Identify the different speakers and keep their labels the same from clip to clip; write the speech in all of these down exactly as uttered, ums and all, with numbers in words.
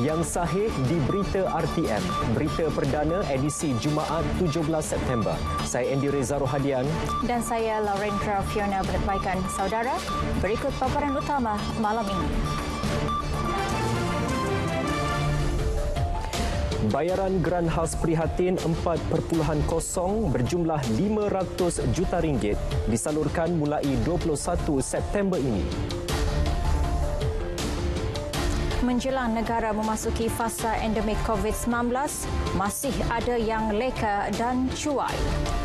Speaker 1: Yang sahih di Berita R T M. Berita perdana edisi Jumaat tujuh belas September. Saya Andy Reza Rohadian.
Speaker 2: Dan saya Laurendra Fiona Berbaikkan. Saudara, berikut paparan utama malam ini.
Speaker 1: Bayaran geran khas prihatin empat perpuluhan kosong berjumlah lima ratus juta ringgit disalurkan mulai dua puluh satu September ini.
Speaker 2: Menjelang negara memasuki fasa endemik COVID sembilan belas, masih ada yang leka dan cuai.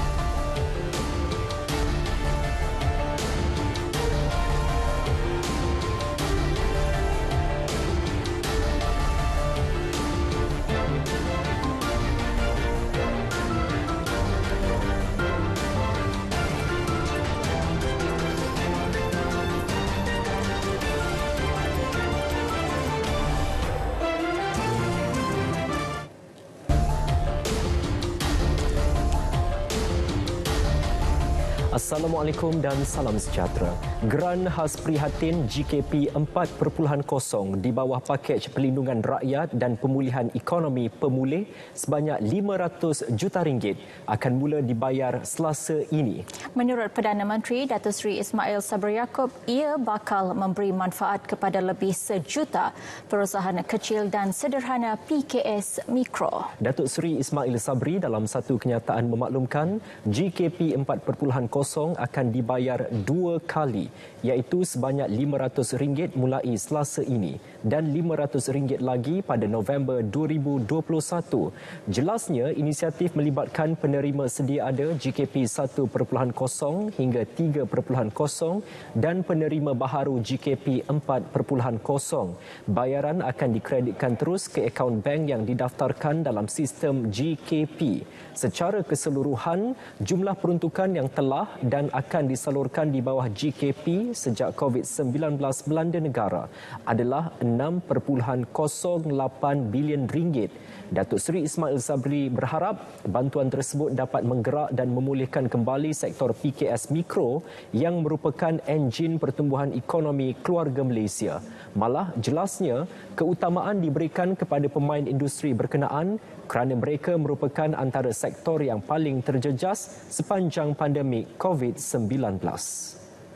Speaker 1: Assalamualaikum dan salam sejahtera. Geran khas prihatin G K P empat perpuluhan kosong di bawah pakej pelindungan rakyat dan pemulihan ekonomi pemulih sebanyak lima ratus juta ringgit akan mula dibayar Selasa ini.
Speaker 2: Menurut Perdana Menteri Datuk Seri Ismail Sabri Yaakob, ia bakal memberi manfaat kepada lebih sejuta perusahaan kecil dan sederhana P K S Mikro.
Speaker 1: Datuk Seri Ismail Sabri dalam satu kenyataan memaklumkan G K P empat perpuluhan kosong akan dibayar dua kali, iaitu sebanyak lima ratus ringgit mulai Selasa ini dan lima ratus ringgit lagi pada November dua ribu dua puluh satu. Jelasnya, inisiatif melibatkan penerima sedia ada G K P satu perpuluhan kosong hingga tiga perpuluhan kosong dan penerima baharu G K P empat perpuluhan kosong. Bayaran akan dikreditkan terus ke akaun bank yang didaftarkan dalam sistem G K P. Secara keseluruhan, jumlah peruntukan yang telah dan akan disalurkan di bawah G K P sejak COVID sembilan belas melanda negara adalah enam perpuluhan kosong lapan bilion ringgit. Datuk Seri Ismail Sabri berharap bantuan tersebut dapat menggerak dan memulihkan kembali sektor P K S Mikro yang merupakan enjin pertumbuhan ekonomi keluarga Malaysia. Malah jelasnya, keutamaan diberikan kepada pemain industri berkenaan kerana mereka merupakan antara sektor yang paling terjejas sepanjang pandemik COVID sembilan belas.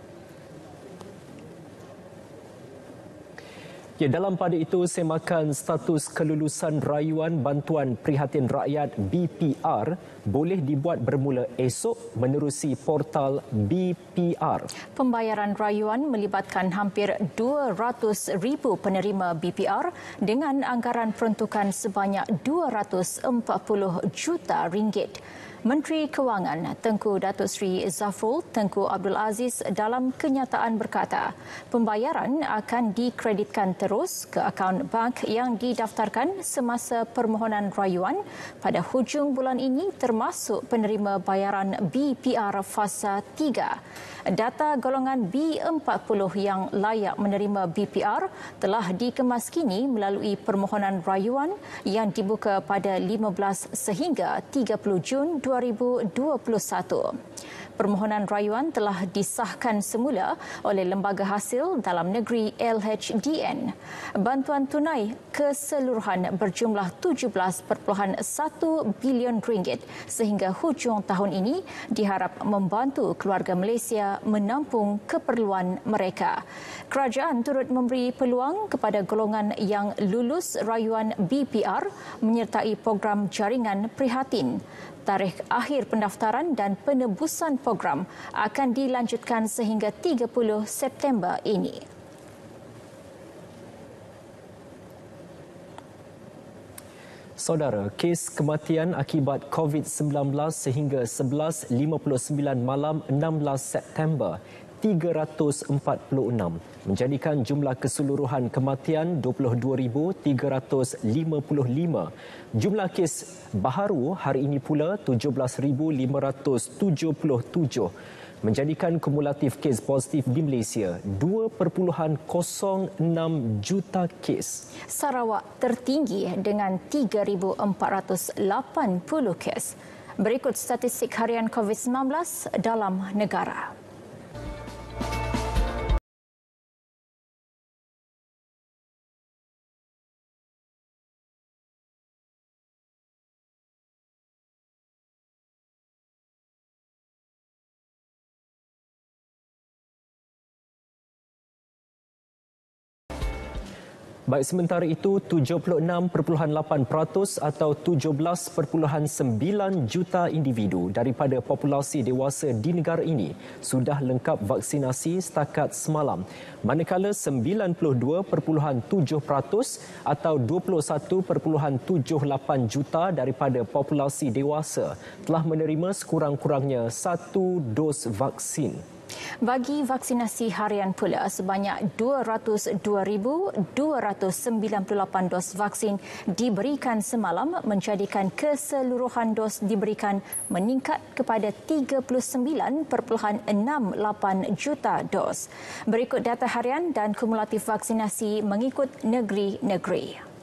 Speaker 1: Ya, dalam pada itu, semakan status kelulusan rayuan bantuan prihatin rakyat B P R boleh dibuat bermula esok menerusi portal B P R.
Speaker 2: Pembayaran rayuan melibatkan hampir dua ratus ribu penerima B P R dengan anggaran peruntukan sebanyak dua ratus empat puluh juta ringgit. Menteri Kewangan Tengku Datuk Seri Zafrul Tengku Abdul Aziz dalam kenyataan berkata, pembayaran akan dikreditkan terus ke akaun bank yang didaftarkan semasa permohonan rayuan pada hujung bulan ini termasuk penerima bayaran B P R fasa tiga. Data golongan B empat puluh yang layak menerima B P R telah dikemas kini melalui permohonan rayuan yang dibuka pada lima belas sehingga tiga puluh Jun dua ribu dua puluh satu. Permohonan rayuan telah disahkan semula oleh Lembaga Hasil Dalam Negeri L H D N. Bantuan tunai keseluruhan berjumlah tujuh belas perpuluhan satu bilion ringgit sehingga hujung tahun ini diharap membantu keluarga Malaysia menampung keperluan mereka. Kerajaan turut memberi peluang kepada golongan yang lulus rayuan B P R menyertai program jaringan prihatin. Tarikh akhir pendaftaran dan penebusan program akan dilanjutkan sehingga tiga puluh September ini.
Speaker 1: Saudara, kes kematian akibat COVID sembilan belas sehingga sebelas lima puluh sembilan malam enam belas September tiga ratus empat puluh enam menjadikan jumlah keseluruhan kematian dua puluh dua ribu tiga ratus lima puluh lima. Jumlah kes baharu hari ini pula tujuh belas ribu lima ratus tujuh puluh tujuh menjadikan kumulatif kes positif di Malaysia dua perpuluhan kosong enam juta kes.
Speaker 2: Sarawak tertinggi dengan tiga ribu empat ratus lapan puluh kes. Berikut statistik harian COVID sembilan belas dalam negara.
Speaker 1: Baik, sementara itu tujuh puluh enam perpuluhan lapan peratus atau tujuh belas perpuluhan sembilan juta individu daripada populasi dewasa di negara ini sudah lengkap vaksinasi setakat semalam, manakala sembilan puluh dua perpuluhan tujuh peratus atau dua puluh satu perpuluhan tujuh lapan juta daripada populasi dewasa telah menerima sekurang-kurangnya satu dos vaksin.
Speaker 2: Bagi vaksinasi harian pula, sebanyak dua ratus dua ribu dua ratus sembilan puluh lapan dos vaksin diberikan semalam, menjadikan keseluruhan dos diberikan meningkat kepada tiga puluh sembilan perpuluhan enam lapan juta dos. Berikut data harian dan kumulatif vaksinasi mengikut negeri-negeri.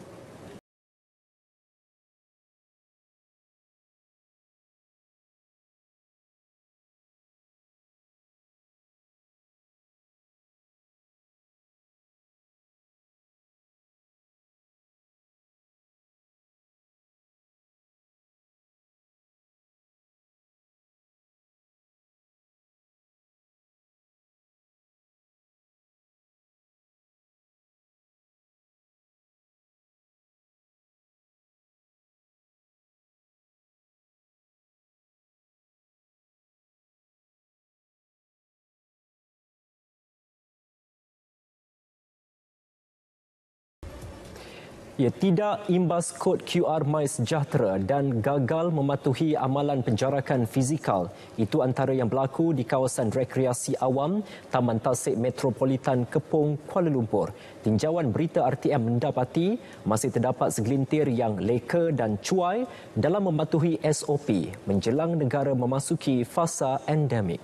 Speaker 2: Ia tidak imbas kod Q R MySejahtera dan gagal mematuhi amalan penjarakan fizikal. Itu antara yang berlaku di kawasan rekreasi awam Taman Tasik Metropolitan Kepong, Kuala Lumpur. Tinjauan berita R T M mendapati masih terdapat segelintir yang leka dan cuai dalam mematuhi S O P menjelang negara memasuki fasa endemik.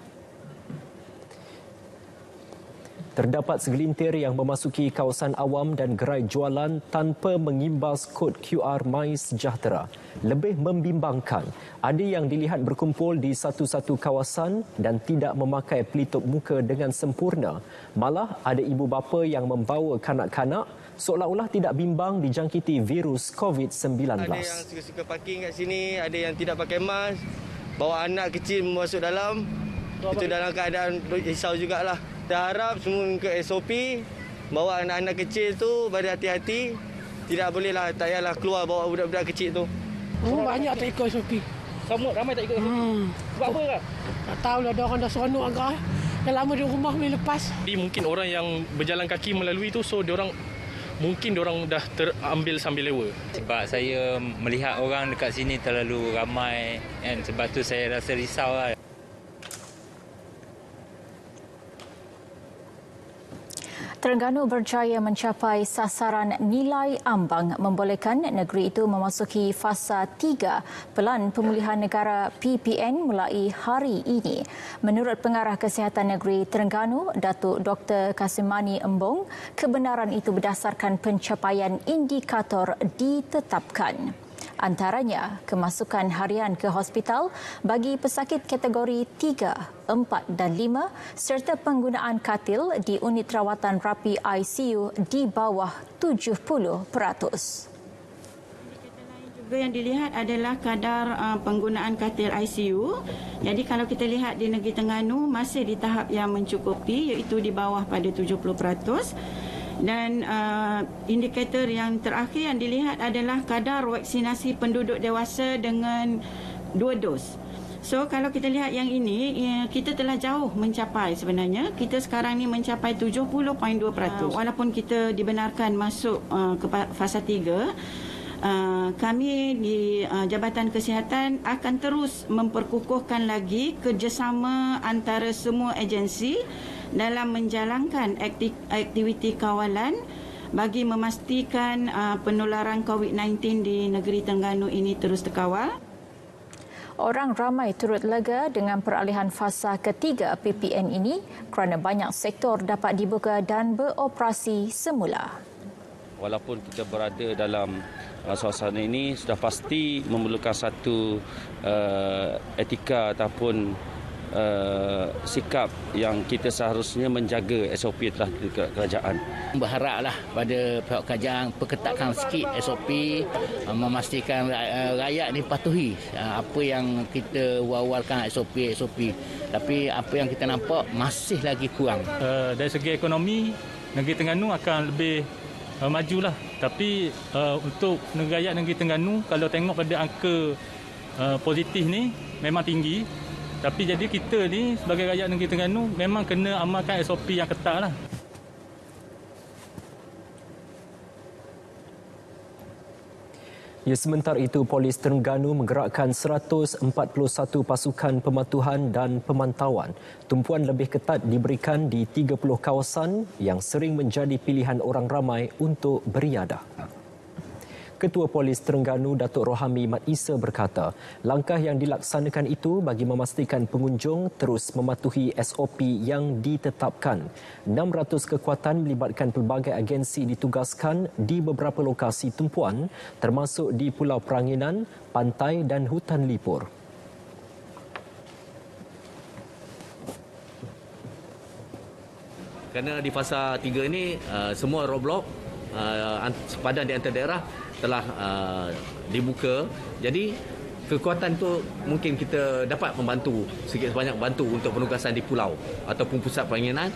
Speaker 2: Terdapat segelintir yang memasuki kawasan awam dan gerai jualan tanpa mengimbas kod Q R MySejahtera. Lebih membimbangkan, ada yang dilihat berkumpul di satu-satu kawasan dan tidak memakai pelitup muka dengan sempurna. Malah ada ibu bapa yang membawa kanak-kanak seolah-olah tidak bimbang dijangkiti virus COVID sembilan belas.
Speaker 3: Ada yang suka-suka parking kat sini, ada yang tidak pakai mask, bawa anak kecil masuk dalam. Itu dalam keadaan risau jugalah. Kita harap semua ke S O P, bawa anak-anak kecil tu berhati-hati. Tidak bolehlah, tak payahlah keluar bawa budak-budak kecil tu.
Speaker 4: Oh, banyak tak ikut S O P.
Speaker 5: Semua ramai tak ikut S O P. Hmm. Sebab apa kak?
Speaker 4: Tak tahulah, dia orang dah seronok agak. Dah lama di rumah boleh lepas.
Speaker 5: Jadi mungkin orang yang berjalan kaki melalui tu, so dia orang mungkin dia orang dah terambil sambil lewa.
Speaker 6: Sebab saya melihat orang dekat sini terlalu ramai kan, sebab tu saya rasa risau lah.
Speaker 2: Terengganu berjaya mencapai sasaran nilai ambang membolehkan negeri itu memasuki fasa tiga Pelan Pemulihan Negara P P N mulai hari ini. Menurut Pengarah Kesihatan Negeri Terengganu, Datuk Doktor Kasimani Embong, kebenaran itu berdasarkan pencapaian indikator ditetapkan. Antaranya, kemasukan harian ke hospital bagi pesakit kategori tiga, empat dan lima serta penggunaan katil di unit rawatan rapi I C U di bawah tujuh puluh peratus.
Speaker 7: Juga yang dilihat adalah kadar uh, penggunaan katil I C U. Jadi kalau kita lihat di negeri Terengganu masih di tahap yang mencukupi, iaitu di bawah pada tujuh puluh peratus. Dan uh, indikator yang terakhir yang dilihat adalah kadar vaksinasi penduduk dewasa dengan dua dos. So kalau kita lihat yang ini, kita telah jauh mencapai sebenarnya. Kita sekarang ni mencapai tujuh puluh perpuluhan dua peratus. Uh, walaupun kita dibenarkan masuk uh, ke fasa tiga, uh, kami di uh, Jabatan Kesihatan akan terus memperkukuhkan lagi kerjasama antara semua agensi dalam menjalankan aktiviti kawalan bagi memastikan uh, penularan COVID sembilan belas di negeri Terengganu ini terus terkawal.
Speaker 2: Orang ramai turut lega dengan peralihan fasa ketiga P P N ini kerana banyak sektor dapat dibuka dan beroperasi semula.
Speaker 8: Walaupun kita berada dalam uh, suasana ini, sudah pasti memerlukan satu uh, etika ataupun Uh, sikap yang kita seharusnya menjaga S O P telah di kerajaan.
Speaker 9: Berharaplah pada pihak kerajaan perketatkan sikit S O P, uh, memastikan uh, rakyat ni patuhi uh, apa yang kita war-warkan S O P S O P. Tapi apa yang kita nampak masih lagi kurang.
Speaker 5: Uh, dari segi ekonomi, negeri Terengganu akan lebih
Speaker 10: uh, majulah. Tapi uh, untuk negara rakyat negeri Terengganu, kalau tengok pada angka uh, positif ni memang tinggi. Tapi jadi kita ni sebagai rakyat negeri Terengganu memang kena amalkan S O P yang ketat lah.
Speaker 1: Ya, sementara itu, Polis Terengganu menggerakkan seratus empat puluh satu pasukan pematuhan dan pemantauan. Tumpuan lebih ketat diberikan di tiga puluh kawasan yang sering menjadi pilihan orang ramai untuk beriadah. Ketua Polis Terengganu, Datuk Rohami Mat Isa berkata, langkah yang dilaksanakan itu bagi memastikan pengunjung terus mematuhi S O P yang ditetapkan. enam ratus kekuatan melibatkan pelbagai agensi ditugaskan di beberapa lokasi tumpuan termasuk di Pulau Peranginan, Pantai dan Hutan Lipur.
Speaker 11: Kerana di fasa tiga ini uh, semua roadblock uh, sepadan di antara daerah telah uh, dibuka. Jadi kekuatan itu mungkin kita dapat membantu sedikit sebanyak bantu untuk penugasan di pulau ataupun pusat peranginan.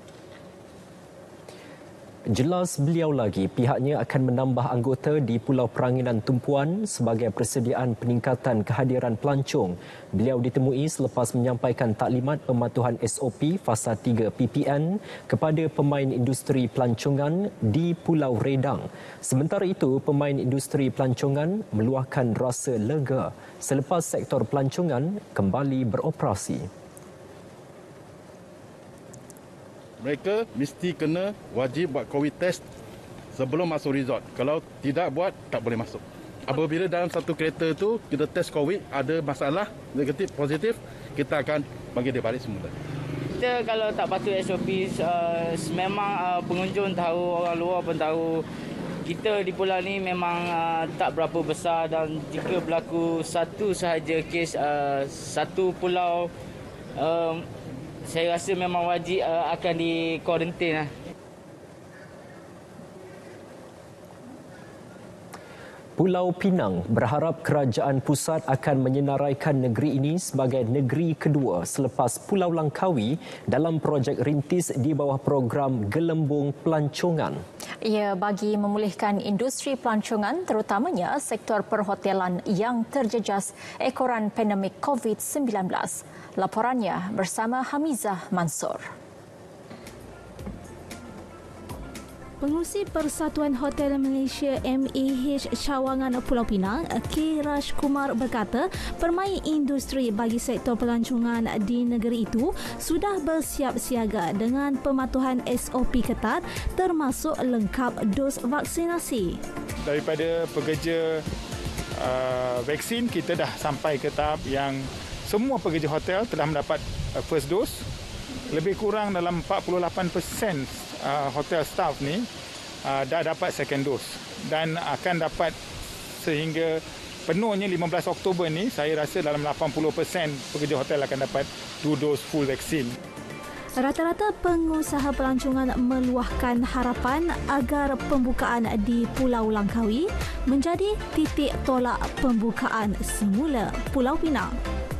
Speaker 1: Jelas beliau lagi, pihaknya akan menambah anggota di Pulau Peranginan Tumpuan sebagai persediaan peningkatan kehadiran pelancong. Beliau ditemui selepas menyampaikan taklimat pematuhan S O P Fasa tiga P P N kepada pemain industri pelancongan di Pulau Redang. Sementara itu, pemain industri pelancongan meluahkan rasa lega selepas sektor pelancongan kembali beroperasi.
Speaker 12: Mereka mesti kena wajib buat COVID test sebelum masuk resort. Kalau tidak buat, tak boleh masuk. Apabila dalam satu kereta itu kita test COVID, ada masalah negatif, positif, kita akan bagi dia balik semula.
Speaker 13: Kita kalau tak patuh S O P, uh, memang uh, pengunjung tahu, orang luar pun tahu. Kita di pulau ni memang uh, tak berapa besar dan jika berlaku satu sahaja kes uh, satu pulau, uh, saya rasa memang wajib uh, akan di kuarantin lah.
Speaker 1: Pulau Pinang berharap kerajaan pusat akan menyenaraikan negeri ini sebagai negeri kedua selepas Pulau Langkawi dalam projek rintis di bawah program Gelembung Pelancongan.
Speaker 2: Ia bagi memulihkan industri pelancongan terutamanya sektor perhotelan yang terjejas ekoran pandemik COVID sembilan belas. Laporannya bersama Hamizah Mansur.
Speaker 14: Pengurusi Persatuan Hotel Malaysia M A H Cawangan Pulau Pinang, K. Raj Kumar berkata, permai industri bagi sektor pelancongan di negeri itu sudah bersiap siaga dengan pematuhan S O P ketat termasuk lengkap dos vaksinasi.
Speaker 15: Daripada pekerja uh, vaksin, kita dah sampai ke tahap yang semua pekerja hotel telah mendapat first dose. Lebih kurang dalam empat puluh lapan peratus hotel staff ni dah dapat second dose. Dan akan dapat sehingga penuhnya lima belas Oktober ni, saya rasa dalam lapan puluh peratus pekerja hotel akan dapat dua dos full vaksin.
Speaker 14: Rata-rata pengusaha pelancongan meluahkan harapan agar pembukaan di Pulau Langkawi menjadi titik tolak pembukaan semula Pulau Pinang.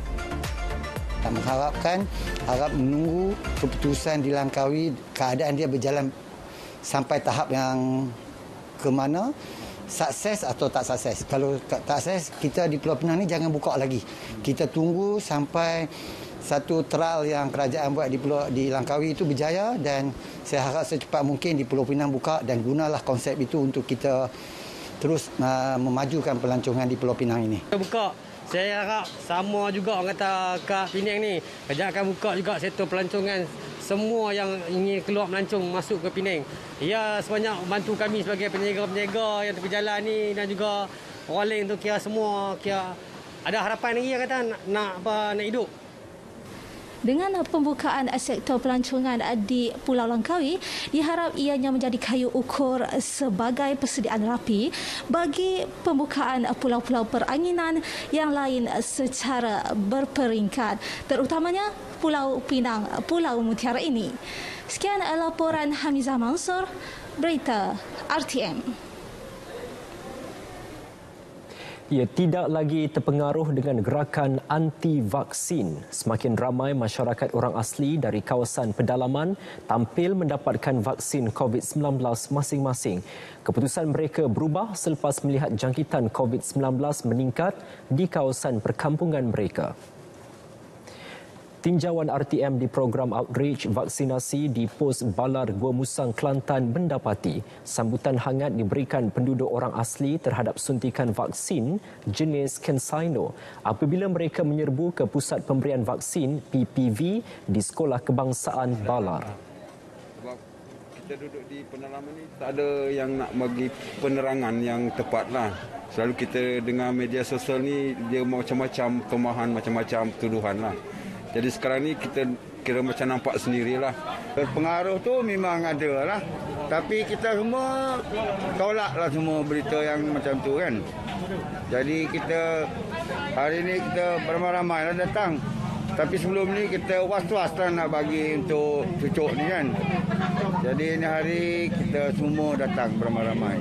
Speaker 16: Mengharapkan, harap menunggu keputusan di Langkawi, keadaan dia berjalan sampai tahap yang ke mana, sukses atau tak sukses. Kalau tak sukses, kita di Pulau Pinang ni jangan buka lagi. Kita tunggu sampai satu trial yang kerajaan buat di Pulau di Langkawi itu berjaya, dan saya harap secepat mungkin di Pulau Pinang buka, dan gunalah konsep itu untuk kita terus uh, memajukan pelancongan di Pulau Pinang ini.
Speaker 17: Buka. Saya harap sama juga orang kata kat Penang ni, kerajaan akan buka juga sektor pelancongan. Semua yang ingin keluar melancong masuk ke Penang. Ya, sebanyak bantu kami sebagai peniaga-peniaga yang tepi jalan ni, dan juga orang lain tu kira semua kira ada harapan lagi kata nak, nak apa nak hidup.
Speaker 14: Dengan pembukaan sektor pelancongan di Pulau Langkawi, diharap ianya menjadi kayu ukur sebagai persediaan rapi bagi pembukaan pulau-pulau peranginan yang lain secara berperingkat, terutamanya Pulau Pinang, Pulau Mutiara ini. Sekian laporan Hamizah Mansur, Berita R T M.
Speaker 1: Ia tidak lagi terpengaruh dengan gerakan anti-vaksin. Semakin ramai masyarakat orang asli dari kawasan pedalaman tampil mendapatkan vaksin COVID sembilan belas masing-masing. Keputusan mereka berubah selepas melihat jangkitan COVID sembilan belas meningkat di kawasan perkampungan mereka. Tinjauan R T M di program outreach vaksinasi di pos Balar Gua Musang, Kelantan mendapati sambutan hangat diberikan penduduk orang asli terhadap suntikan vaksin jenis CanSino apabila mereka menyerbu ke pusat pemberian vaksin P P V di Sekolah Kebangsaan Balar.
Speaker 18: Sebab kita duduk di pedalaman ni tak ada yang nak bagi penerangan yang tepat lah. Selalu kita dengar media sosial ni dia macam-macam tumahan, macam-macam tuduhan lah. Jadi sekarang ni kita kira macam nampak sendirilah.
Speaker 19: Pengaruh tu memang ada lah. Tapi kita semua tolak lah semua berita yang macam tu kan. Jadi kita hari ni kita beramai-ramai lah datang. Tapi sebelum ni kita was-was lah nak bagi untuk cucuk ni kan. Jadi ni hari kita semua datang beramai-ramai.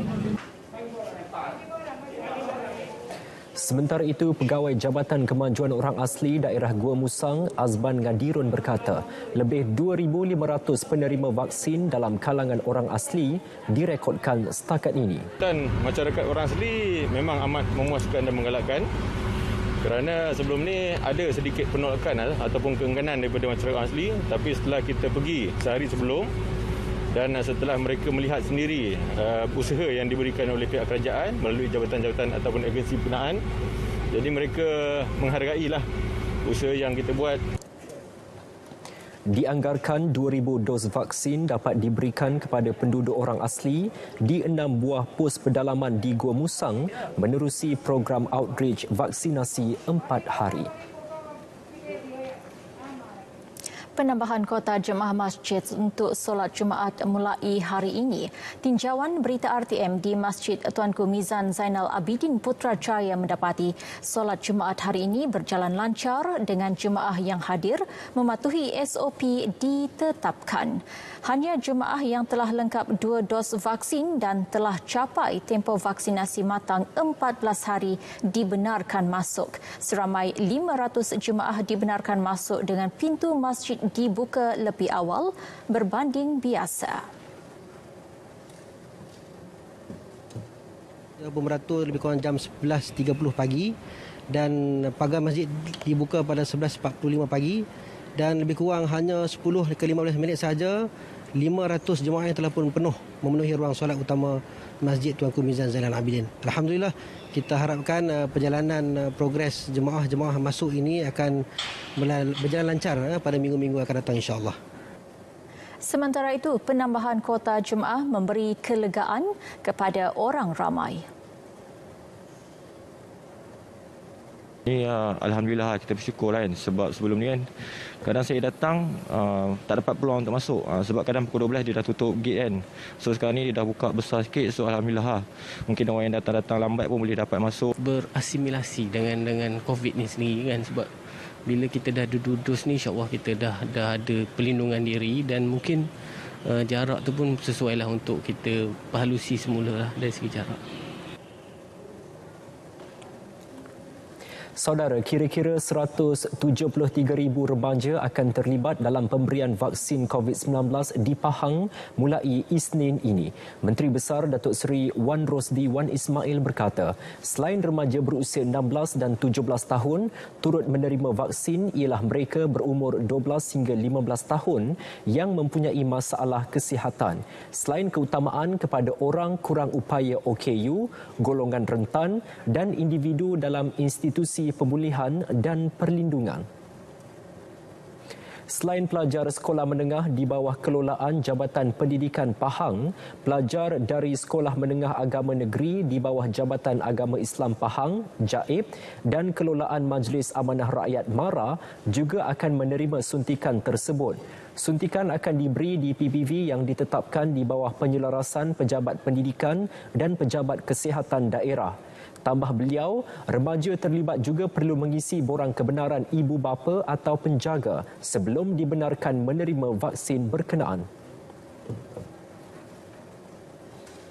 Speaker 1: Sementara itu, Pegawai Jabatan Kemajuan Orang Asli Daerah Gua Musang, Azban Ngadirun berkata, lebih dua ribu lima ratus penerima vaksin dalam kalangan orang asli direkodkan setakat ini.
Speaker 10: Dan masyarakat orang asli memang amat memuaskan dan menggalakkan kerana sebelum ni ada sedikit penolakan ataupun keengganan daripada masyarakat orang asli, tapi setelah kita pergi sehari sebelum dan setelah mereka melihat sendiri uh, usaha yang diberikan oleh pihak kerajaan melalui jabatan-jabatan ataupun agensi berkenaan, jadi mereka menghargailah usaha yang kita buat.
Speaker 1: Dianggarkan dua ribu dos vaksin dapat diberikan kepada penduduk orang asli di enam buah pos pedalaman di Gua Musang menerusi program outreach vaksinasi empat hari.
Speaker 2: Penambahan kota jemaah masjid untuk solat Jumaat mulai hari ini. Tinjauan berita R T M di Masjid Tuanku Mizan Zainal Abidin Putrajaya mendapati solat Jumaat hari ini berjalan lancar dengan jemaah yang hadir mematuhi S O P ditetapkan. Hanya jemaah yang telah lengkap dua dos vaksin dan telah capai tempoh vaksinasi matang empat belas hari dibenarkan masuk. Seramai lima ratus jemaah dibenarkan masuk dengan pintu masjid dibuka lebih awal berbanding biasa.
Speaker 20: Beratur lebih kurang jam sebelas tiga puluh pagi dan pagar masjid dibuka pada sebelas empat puluh lima pagi dan lebih kurang hanya sepuluh ke lima belas minit sahaja lima ratus jemaah yang telah pun penuh memenuhi ruang solat utama Masjid Tuanku Mizan Zainal Abidin. Alhamdulillah, kita harapkan uh, perjalanan uh, progres jemaah-jemaah masuk ini akan berjalan lancar uh, pada minggu-minggu akan datang insya-Allah.
Speaker 2: Sementara itu, penambahan kota jemaah memberi kelegaan kepada orang ramai.
Speaker 21: Ini uh, Alhamdulillah kita bersyukur kan, sebab sebelum ni kan kadang saya datang uh, tak dapat peluang untuk masuk uh, sebab kadang pukul dua belas dia dah tutup gate kan. So sekarang ni dia dah buka besar sikit, so Alhamdulillah mungkin orang yang datang-datang lambat pun boleh dapat masuk.
Speaker 22: Berasimilasi dengan dengan COVID ni sendiri kan, sebab bila kita dah duduk ni insya-Allah kita dah dah ada perlindungan diri dan mungkin uh, jarak tu pun sesuai lah untuk kita perhalusi semula lah dari segi jarak.
Speaker 1: Saudara, kira-kira seratus tujuh puluh tiga ribu remaja akan terlibat dalam pemberian vaksin COVID sembilan belas di Pahang mulai Isnin ini. Menteri Besar Datuk Seri Wan Rosdi Wan Ismail berkata, selain remaja berusia enam belas dan tujuh belas tahun turut menerima vaksin ialah mereka berumur dua belas hingga lima belas tahun yang mempunyai masalah kesihatan. Selain keutamaan kepada orang kurang upaya O K U, golongan rentan dan individu dalam institusi pemulihan dan perlindungan. Selain pelajar sekolah menengah di bawah kelolaan Jabatan Pendidikan Pahang, pelajar dari Sekolah Menengah Agama Negeri di bawah Jabatan Agama Islam Pahang, J A I P dan kelolaan Majlis Amanah Rakyat MARA juga akan menerima suntikan tersebut. Suntikan akan diberi di P P V yang ditetapkan di bawah penyelarasan pejabat pendidikan dan pejabat kesihatan daerah. Tambah beliau, remaja terlibat juga perlu mengisi borang kebenaran ibu bapa atau penjaga sebelum dibenarkan menerima vaksin berkenaan.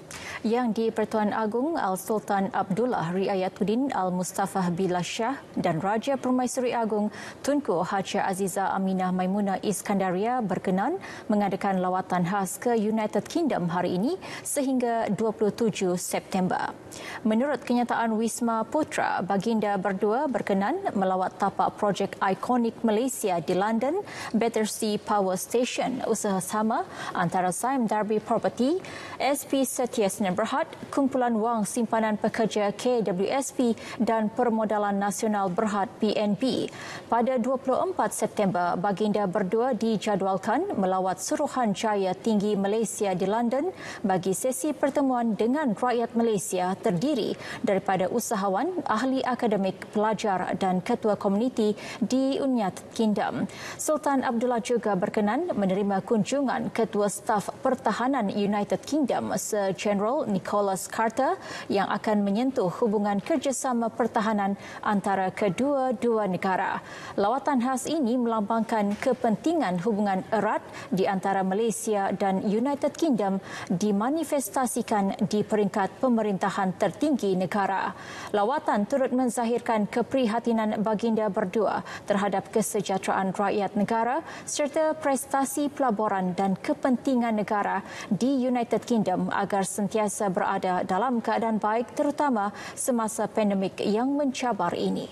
Speaker 2: yang di-Pertuan Agong Al-Sultan Abdullah Riayatuddin Al-Mustafa Billah Shah dan Raja Permaisuri Agong Tunku Haja Aziza Aminah Maimunah Iskandaria berkenan mengadakan lawatan khas ke United Kingdom hari ini sehingga dua puluh tujuh September. Menurut kenyataan Wisma Putra, baginda berdua berkenan melawat tapak projek ikonik Malaysia di London, Battersea Power Station, usaha sama antara Sime Darby Property, S P Setia Berhad, Kumpulan Wang Simpanan Pekerja K W S P dan Permodalan Nasional Berhad P N B. Pada dua puluh empat September, baginda berdua dijadualkan melawat Suruhanjaya Tinggi Malaysia di London bagi sesi pertemuan dengan rakyat Malaysia terdiri daripada usahawan, ahli akademik, pelajar dan ketua komuniti di United Kingdom. Sultan Abdullah juga berkenan menerima kunjungan Ketua Staf Pertahanan United Kingdom Sir General Nicholas Carter yang akan menyentuh hubungan kerjasama pertahanan antara kedua-dua negara. Lawatan khas ini melambangkan kepentingan hubungan erat di antara Malaysia dan United Kingdom dimanifestasikan di peringkat pemerintahan tertinggi negara. Lawatan turut menzahirkan keprihatinan baginda berdua terhadap kesejahteraan rakyat negara serta prestasi pelaburan dan kepentingan negara di United Kingdom agar sentiasa berada dalam keadaan baik terutama semasa pandemik yang mencabar ini.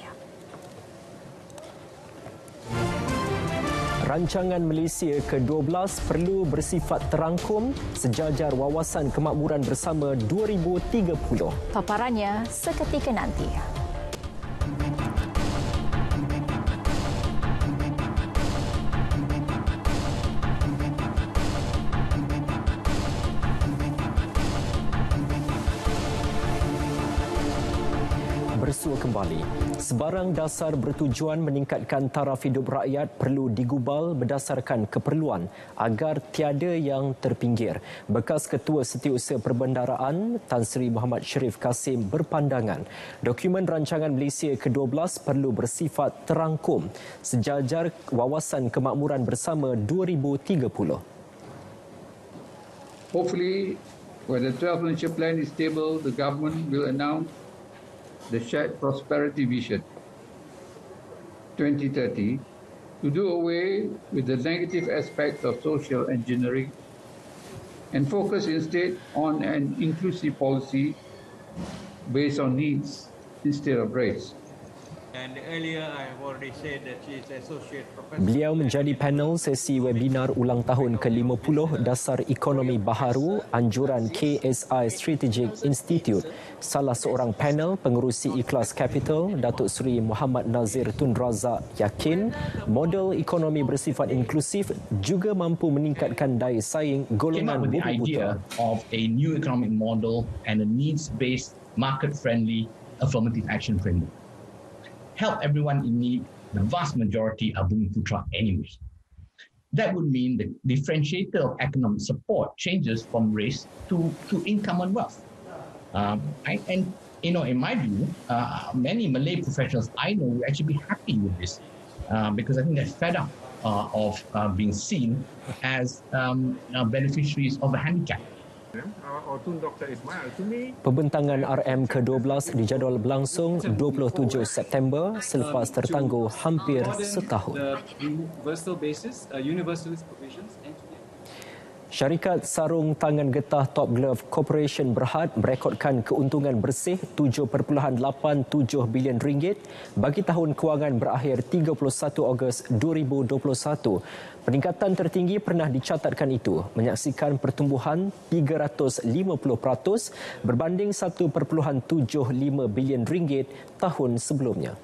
Speaker 1: Rancangan Malaysia ke dua belas perlu bersifat terangkum sejajar wawasan kemakmuran bersama dua ribu tiga puluh.
Speaker 2: Paparannya seketika nanti.
Speaker 1: Bersua kembali. Sebarang dasar bertujuan meningkatkan taraf hidup rakyat perlu digubal berdasarkan keperluan agar tiada yang terpinggir. Bekas Ketua Setiausaha Perbendaraan Tan Sri Muhammad Sharif Kasim berpandangan dokumen rancangan Malaysia ke dua belas perlu bersifat terangkum sejajar wawasan kemakmuran bersama dua ribu tiga puluh.
Speaker 3: Hopefully, when the twelfth Malaysia Plan is stable, the government will announce the Shared Prosperity Vision twenty thirty to do away with the negative aspects of social engineering and focus instead on an inclusive policy based on needs instead of race.
Speaker 4: And earlier I have already said that she is associate professor.
Speaker 1: Beliau menjadi panel sesi webinar ulang tahun ke lima puluh Dasar Ekonomi Baharu Anjuran K S I Strategic Institute. Salah seorang panel pengerusi Ikhlas Capital, Datuk Seri Muhammad Nazir Tun Razak yakin model ekonomi bersifat inklusif juga mampu meningkatkan daya saing golongan bumi buta.
Speaker 23: Of a new economic model and a needs-based, market-friendly, affirmative action framework. Help everyone in need, the vast majority are Bumi Putra anyway. That would mean the differentiator of economic support changes from race to, to income and wealth. Um, I, and, you know, in my view, uh, many Malay professionals I know will actually be happy with this uh, because I think they're fed up uh, of uh, being seen as um, uh, beneficiaries of a handicap.
Speaker 1: Pembentangan R M ke dua belas dijadual berlangsung dua puluh tujuh September selepas tertangguh hampir setahun. Syarikat sarung tangan getah Top Glove Corporation Berhad merekodkan keuntungan bersih tujuh perpuluhan lapan tujuh bilion ringgit bagi tahun kewangan berakhir tiga puluh satu Ogos dua ribu dua puluh satu. Peningkatan tertinggi pernah dicatatkan itu menyaksikan pertumbuhan tiga ratus lima puluh peratus berbanding satu perpuluhan tujuh lima bilion ringgit tahun sebelumnya.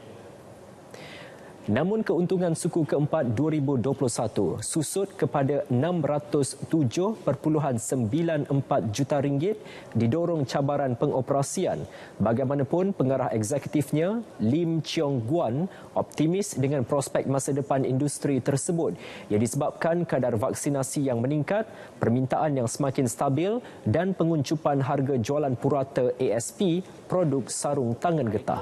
Speaker 1: Namun keuntungan suku keempat dua ribu dua puluh satu susut kepada enam ratus tujuh perpuluhan sembilan empat juta ringgit didorong cabaran pengoperasian. Bagaimanapun pengarah eksekutifnya Lim Cheong Guan optimis dengan prospek masa depan industri tersebut yang disebabkan kadar vaksinasi yang meningkat, permintaan yang semakin stabil dan penguncupan harga jualan purata A S P produk sarung tangan getah.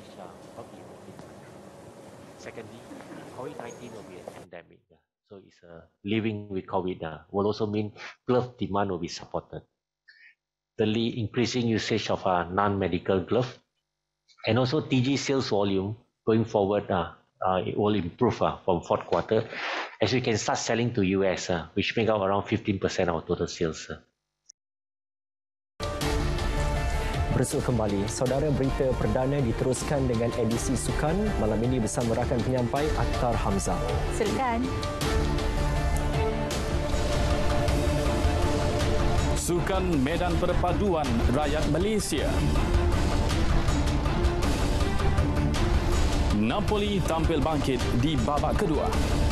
Speaker 24: Secondly, COVID nineteen will be a pandemic. Yeah. So it's uh, living with COVID uh, will also mean glove demand will be supported. Thirdly, increasing usage of uh, non-medical glove, and also T G sales volume going forward. Uh, uh, it will improve uh, from fourth quarter, as we can start selling to U S, uh, which make up around fifteen percent of total sales. Uh.
Speaker 1: Bersua kembali, saudara, berita perdana diteruskan dengan edisi sukan malam ini bersama rakan penyampai Akhtar Hamzah.
Speaker 2: Silakan.
Speaker 6: Sukan Medan Perpaduan Rakyat Malaysia. Napoli tampil bangkit di babak kedua.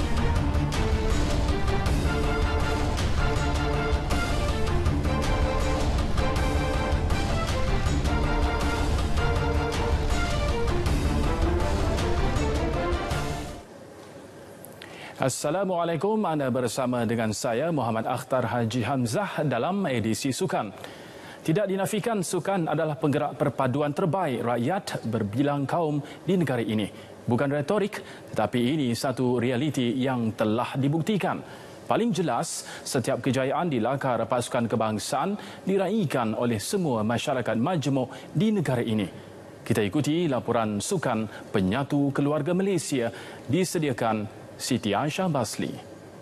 Speaker 6: Assalamualaikum, anda bersama dengan saya Muhammad Akhtar Haji Hamzah dalam edisi Sukan. Tidak dinafikan sukan adalah penggerak perpaduan terbaik rakyat berbilang kaum di negara ini. Bukan retorik, tetapi ini satu realiti yang telah dibuktikan. Paling jelas, setiap kejayaan di lakar pasukan kebangsaan diraikan oleh semua masyarakat majmuk di negara ini. Kita ikuti laporan Sukan Penyatu Keluarga Malaysia disediakan Siti Aisyah Basli.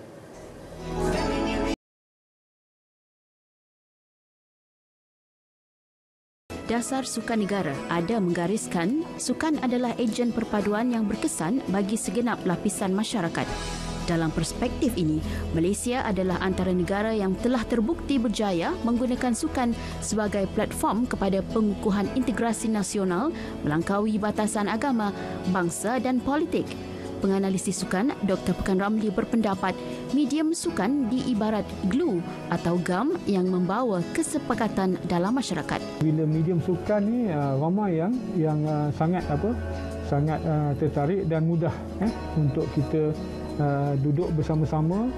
Speaker 7: Dasar Sukan Negara ada menggariskan sukan adalah ejen perpaduan yang berkesan bagi segenap lapisan masyarakat. Dalam perspektif ini, Malaysia adalah antara negara yang telah terbukti berjaya menggunakan sukan sebagai platform kepada pengukuhan integrasi nasional melangkaui batasan agama, bangsa dan politik. Penganalisis sukan, Doktor Pekan Ramli berpendapat medium sukan diibarat glue atau gam yang membawa kesepakatan dalam masyarakat.
Speaker 8: Bila medium sukan ni ramai yang yang sangat apa sangat tertarik dan mudah eh, untuk kita uh, duduk bersama-sama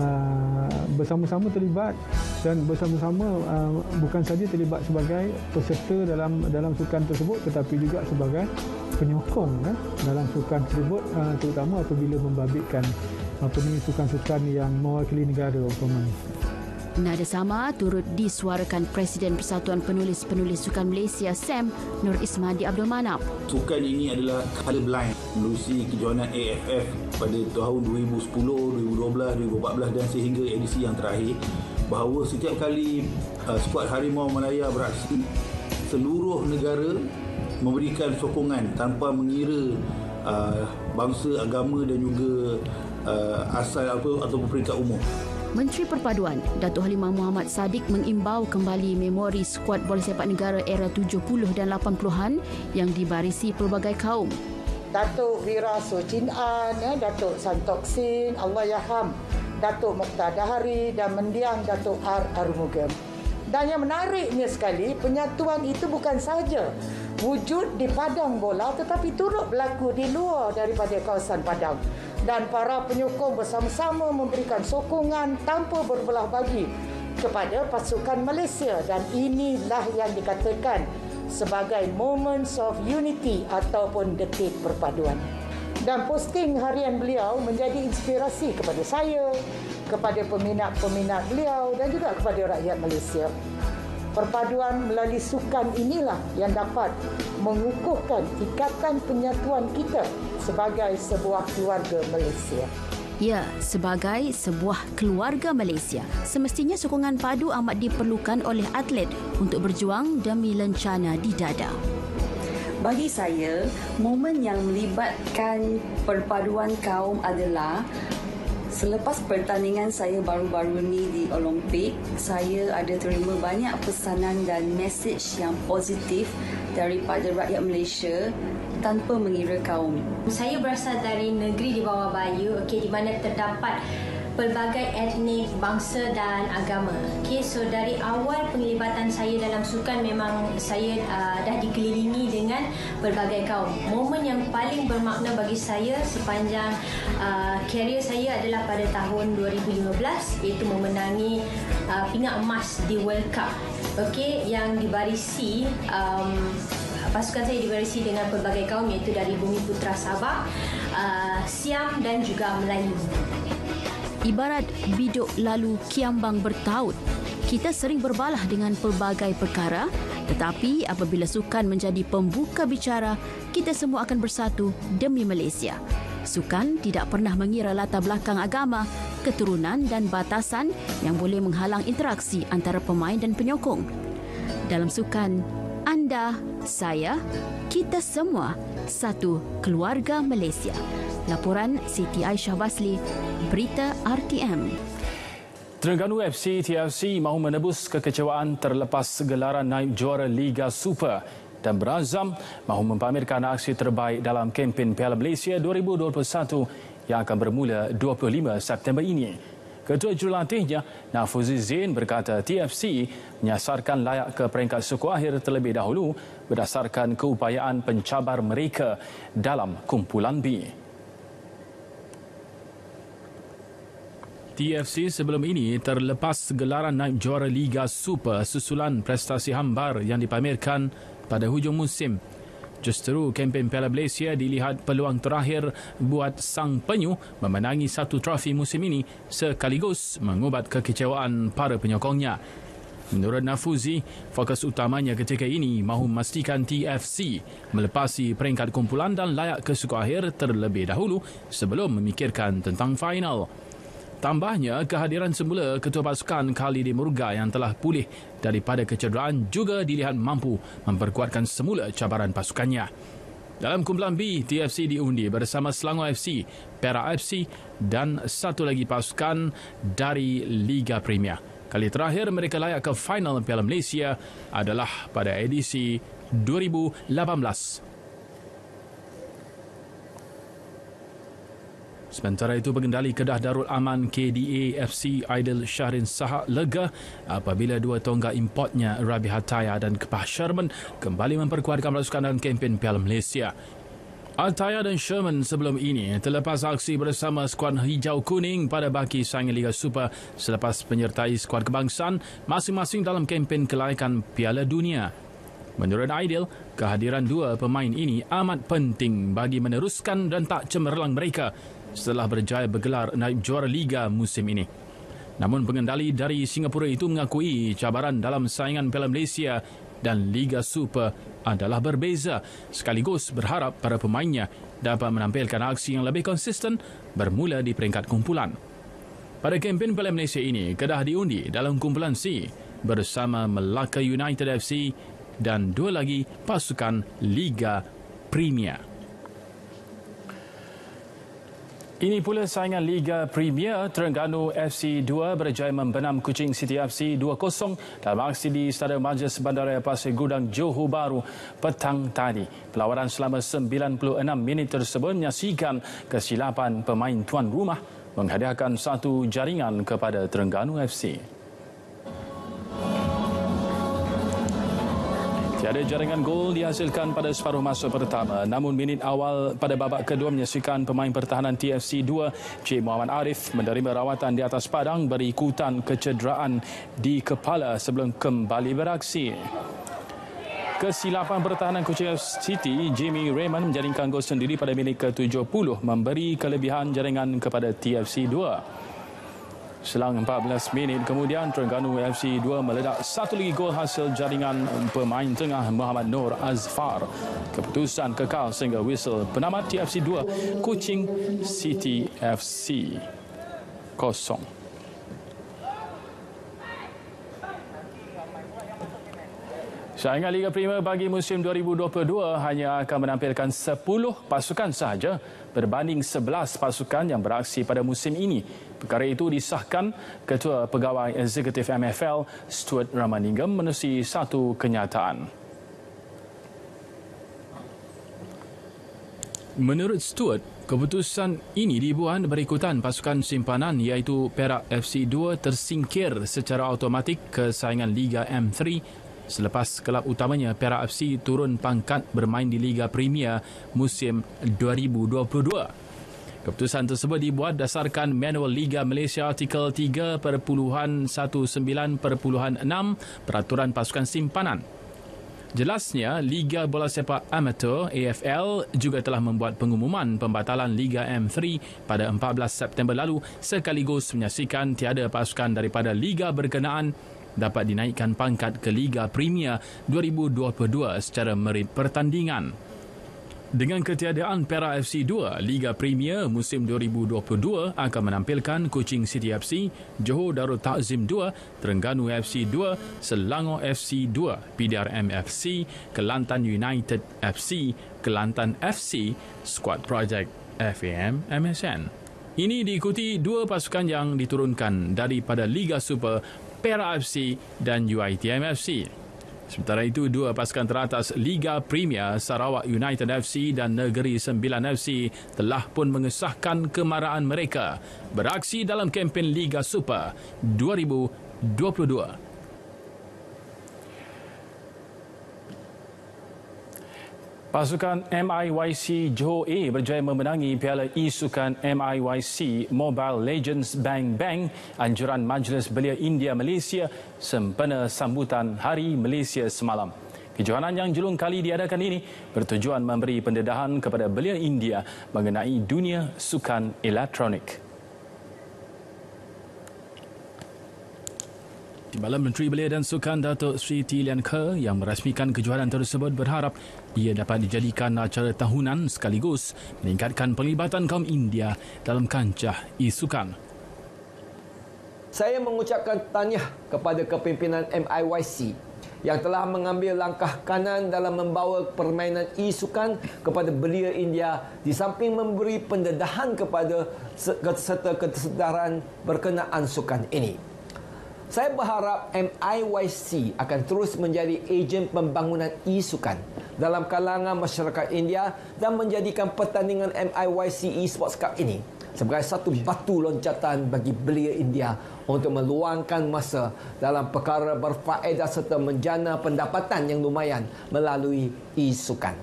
Speaker 8: uh, bersama-sama terlibat dan bersama-sama uh, bukan saja terlibat sebagai peserta dalam dalam sukan tersebut tetapi juga sebagai penyokong eh, dalam sukan tersebut uh, terutama apabila membabitkan apa ni sukan-sukan yang mewakili negara umpamanya.
Speaker 7: Nada sama turut disuarakan Presiden Persatuan Penulis-Penulis Sukan Malaysia S A M Nur Ismadi Abdul Manap.
Speaker 9: Sukan ini adalah colorblind menerusi kejohanan A F F pada tahun dua ribu sepuluh, dua ribu dua belas, dua ribu empat belas dan sehingga edisi yang terakhir, bahawa setiap kali uh, skuad Harimau Malaya beraksi, seluruh negara memberikan sokongan tanpa mengira uh, bangsa, agama dan juga uh, asal atau atau peringkat umur.
Speaker 7: Menteri Perpaduan Datuk Halimah Muhammad Sadiq mengimbau kembali memori skuad bola sepak negara era tujuh puluh dan lapan puluhan yang dibarisi pelbagai kaum.
Speaker 25: Datuk Wira So Chin An, ya, Datuk Santok Sin, Allahyarham, Datuk Mokhtar Dahari dan mendiang Datuk R. Arumugam. Dan yang menariknya sekali, penyatuan itu bukan sahaja wujud di padang bola tetapi turut berlaku di luar daripada kawasan padang. Dan para penyokong bersama-sama memberikan sokongan tanpa berbelah bagi kepada pasukan Malaysia. Dan inilah yang dikatakan sebagai moments of unity ataupun detik perpaduan. Dan posting harian beliau menjadi inspirasi kepada saya, kepada peminat-peminat beliau dan juga kepada rakyat Malaysia. Perpaduan melalui sukan inilah yang dapat mengukuhkan ikatan penyatuan kita sebagai sebuah keluarga Malaysia.
Speaker 7: Ya, sebagai sebuah keluarga Malaysia, semestinya sokongan padu amat diperlukan oleh atlet untuk berjuang demi lencana di dada.
Speaker 26: Bagi saya, momen yang melibatkan perpaduan kaum adalah selepas pertandingan saya baru-baru ni di Olimpik, saya ada terima banyak pesanan dan mesej yang positif daripada rakyat Malaysia tanpa mengira kaum.
Speaker 27: Saya berasal dari negeri di bawah Bayu, okay, di mana terdapat pelbagai etnik, bangsa dan agama. Okay, so dari awal penglibatan saya dalam sukan memang saya uh, dah dikelilingi dengan pelbagai kaum. Momen yang paling bermakna bagi saya sepanjang uh, karier saya adalah pada tahun dua ribu lima belas, iaitu memenangi uh, pingat emas di World Cup. Okay, yang dibarisi um, pasukan saya dibarisi dengan pelbagai kaum iaitu dari Bumi Putra Sabah, uh, Siam dan juga Melayu.
Speaker 7: Ibarat biduk lalu kiambang bertaut, Kita sering berbalah dengan pelbagai perkara, tetapi apabila sukan menjadi pembuka bicara, kita semua akan bersatu demi Malaysia. Sukan tidak pernah mengira latar belakang agama, keturunan dan batasan yang boleh menghalang interaksi antara pemain dan penyokong. Dalam sukan, anda, saya, kita semua satu keluarga Malaysia. Laporan Siti Aisyah Basli, Berita R T M.
Speaker 6: Terengganu F C T F C mahu menebus kekecewaan terlepas gelaran naib juara Liga Super dan berazam mahu mempamerkan aksi terbaik dalam kempen Piala Malaysia dua ribu dua puluh satu yang akan bermula dua puluh lima September ini. Ketua Jurulatihnya, Nafuzi Zain berkata T F C menyasarkan layak ke peringkat suku akhir terlebih dahulu berdasarkan keupayaan pencabar mereka dalam kumpulan B. T F C sebelum ini terlepas gelaran naib juara Liga Super susulan prestasi hambar yang dipamerkan pada hujung musim. Justeru kempen Piala Malaysia dilihat peluang terakhir buat sang penyu memenangi satu trofi musim ini sekaligus mengubat kekecewaan para penyokongnya. Menurut Nafuzi, fokus utamanya ketika ini mahu memastikan T F C melepasi peringkat kumpulan dan layak ke suku akhir terlebih dahulu sebelum memikirkan tentang final. Tambahnya, kehadiran semula Ketua Pasukan Khalidi Murga yang telah pulih daripada kecederaan juga dilihat mampu memperkuatkan semula cabaran pasukannya. Dalam kumpulan B, T F C diundi bersama Selangor F C, Perak F C dan satu lagi pasukan dari Liga Premier. Kali terakhir mereka layak ke final Piala Malaysia adalah pada edisi dua ribu lapan belas. Sementara itu, pengendali Kedah Darul Aman K D A F C Aidil Syahrin Sahak lega apabila dua tonggak importnya Rabi Hataya dan Kepah Sherman kembali memperkuatkan pasukan dalam kempen Piala Malaysia. Hataya dan Sherman sebelum ini terlepas aksi bersama skuad hijau kuning pada baki saingan Liga Super selepas menyertai skuad kebangsaan masing-masing dalam kempen kelayakan Piala Dunia. Menurut Aidil, kehadiran dua pemain ini amat penting bagi meneruskan dan tak cemerlang mereka setelah berjaya bergelar naib juara Liga musim ini. Namun pengendali dari Singapura itu mengakui cabaran dalam saingan Piala Malaysia dan Liga Super adalah berbeza, sekaligus berharap para pemainnya dapat menampilkan aksi yang lebih konsisten bermula di peringkat kumpulan. Pada kempen Piala Malaysia ini, Kedah diundi dalam kumpulan C bersama Melaka United F C dan dua lagi pasukan Liga Premier. Ini pula saingan Liga Premier. Terengganu F C dua berjaya membenam Kuching City F C dua kosong dalam aksi di Stadium Majlis Bandaraya Pasir Gudang Johor Bahru petang tadi. Perlawanan selama sembilan puluh enam minit tersebut menyaksikan kesilapan pemain tuan rumah menghadiahkan satu jaringan kepada Terengganu F C. Tiada jaringan gol dihasilkan pada separuh masa pertama. Namun minit awal pada babak kedua menyaksikan pemain pertahanan T F C dua, Cik Muhammad Arif menerima rawatan di atas padang berikutan kecederaan di kepala sebelum kembali beraksi. Kesilapan pertahanan Kuching City, Jimmy Raymond menjaringkan gol sendiri pada minit ke tujuh puluh memberi kelebihan jaringan kepada T F C dua. Selang empat belas minit kemudian, Terengganu F C dua meledak satu lagi gol hasil jaringan pemain tengah Muhammad Nur Azfar. Keputusan kekal sehingga whistle penamat T F C dua, Kuching City F C kosong. Saingan Liga Premier bagi musim dua ribu dua puluh dua hanya akan menampilkan sepuluh pasukan sahaja berbanding sebelas pasukan yang beraksi pada musim ini. Perkara itu disahkan Ketua Pegawai Eksekutif M F L Stuart Ramaningam menerusi satu kenyataan. Menurut Stuart, keputusan ini dibuat berikutan pasukan simpanan iaitu Perak F C dua tersingkir secara automatik ke saingan Liga M tiga selepas kelab utamanya Perak F C turun pangkat bermain di Liga Premier musim dua ribu dua puluh dua. Keputusan tersebut dibuat dasarkan Manual Liga Malaysia Artikel tiga sembilan belas enam Peraturan Pasukan Simpanan. Jelasnya, Liga Bola Sepak Amatur A F L juga telah membuat pengumuman pembatalan Liga M tiga pada empat belas September lalu sekaligus menyaksikan tiada pasukan daripada liga berkenaan dapat dinaikkan pangkat ke Liga Premier dua ribu dua puluh dua secara merit pertandingan. Dengan ketiadaan Perak F C dua, Liga Premier musim dua ribu dua puluh dua akan menampilkan Kuching City F C, Johor Darul Takzim dua, Terengganu F C dua, Selangor F C dua, P D R M F C, Kelantan United F C, Kelantan F C, Skuad Projek F A M M S N. Ini diikuti dua pasukan yang diturunkan daripada Liga Super, Perak F C dan U I T M F C. Sementara itu, dua pasukan teratas Liga Premier, Sarawak United F C dan Negeri Sembilan F C telah pun mengesahkan kemaraan mereka beraksi dalam kempen Liga Super dua ribu dua puluh dua. Pasukan M I Y C Johor A berjaya memenangi Piala E-Sukan M I Y C Mobile Legends Bang Bang anjuran Majlis Belia India Malaysia sempena sambutan Hari Malaysia semalam. Kejohanan yang julung kali diadakan ini bertujuan memberi pendedahan kepada belia India mengenai dunia sukan elektronik. Timbalan Menteri Belia dan Sukan Datuk Sri Tee Lian Ker yang merasmikan kejohanan tersebut berharap ia dapat dijadikan acara tahunan sekaligus meningkatkan penglibatan kaum India dalam kancah e-sukan.
Speaker 5: Saya mengucapkan tahniah kepada kepimpinan M I Y C yang telah mengambil langkah kanan dalam membawa permainan e-sukan kepada belia India di samping memberi pendedahan kepada serta kesedaran berkenaan sukan ini. Saya berharap M I Y C akan terus menjadi ejen pembangunan e-sukan dalam kalangan masyarakat India dan menjadikan pertandingan M I Y C eSports Cup ini sebagai satu batu loncatan bagi belia India untuk meluangkan masa dalam perkara berfaedah serta menjana pendapatan yang lumayan melalui e-sukan.